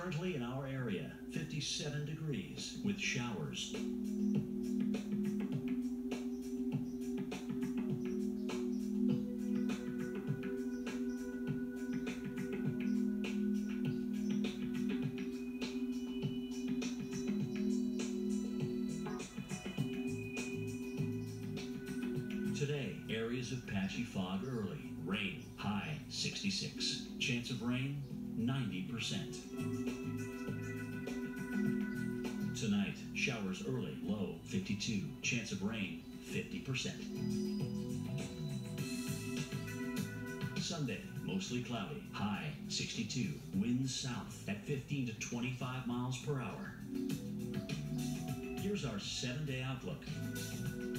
Currently in our area, 57 degrees with showers. Today, areas of patchy fog early. Rain, high 66. Chance of rain, 90%. Tonight, showers early, low 52. Chance of rain, 50%. Sunday, mostly cloudy, high 62. Winds south at 15 to 25 miles per hour. Here's our 7-day outlook.